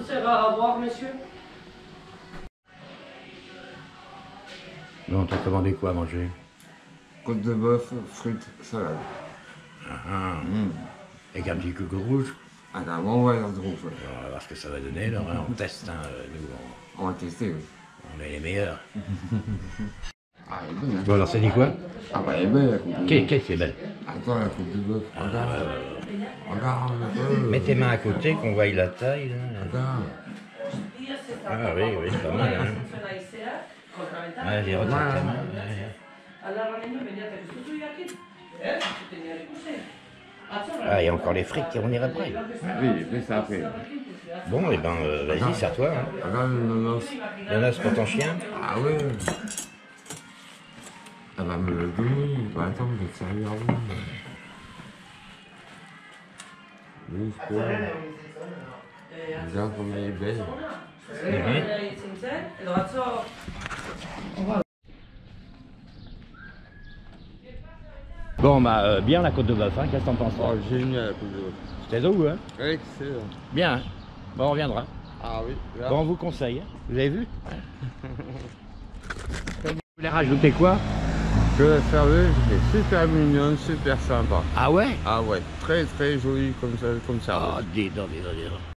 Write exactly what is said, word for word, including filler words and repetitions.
sert à boire, messieurs? Bon, t'as commandé quoi à manger? Côte de bœuf, frites, salade. Ah, ah. Mmh. Avec un petit coucou rouge. Ah, un bon voyage de rouge, ouais. On va voir ce que ça va donner, alors, hein. On teste, hein. Nous, on, On va tester, oui. on est les meilleurs. Ah, elle est bonne, hein. Bon, alors, ça dit quoi? Ah, bah, elle est belle, la coupe de Qu'est- bœuf. Qu'est-ce qui est belle? Attends, la coupe de bœuf. Regarde. Regarde, le bœuf. Mets tes mains à côté, qu'on voie la taille, là. Regarde. Ah oui, oui, c'est pas mal, hein. Ouais, j'ai retiré ta main. Ah, il y a encore les frites, on irait après. Oui, mais ça après. Bon, et ben, euh, vas-y, c'est à toi, hein. Regarde le nonos. Jonas pour ton chien. Ah ouais. Elle va me le donner. Bah, attends, je vais te servir avant. Bouge quoi. Regarde comme elle est belle. Mhm. Bon, bah, euh, bien la côte de bœuf, hein. Qu'est-ce que t'en penses? Oh, génial la coupe de bœuf. C'était où, hein? Excellent. Bien, hein. Bon, on reviendra. Ah oui, là. Bon, on vous conseille, hein. Vous avez vu? Vous voulez rajouter quoi? Que la serveuse est super mignonne, super sympa. Ah ouais? Ah ouais, très très jolie comme ça, comme ça. Ah, dis donc, dis donc, dis donc.